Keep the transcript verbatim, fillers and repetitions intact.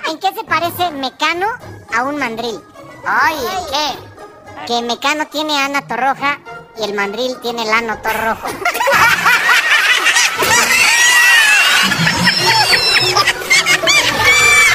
¿En qué se parece Mecano a un mandril? Ay, ¿en qué? Que Mecano tiene ano torroja y el mandril tiene el ano torrojo.